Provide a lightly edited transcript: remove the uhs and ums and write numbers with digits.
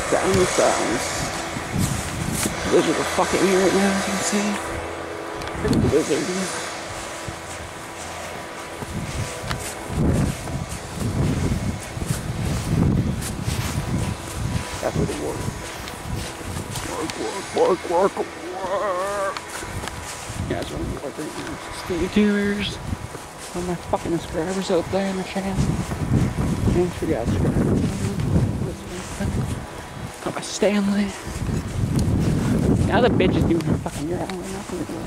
Down the sounds. Blizzard are fucking here right now, as you can see. Blizzard. That's where the work. Work. Yeah, that's what I'm working right now. Just the YouTubers. All my fucking subscribers out there in the channel. Thanks for guys subscribing. Got my Stanley. Now the bitch is doing her fucking, you're out.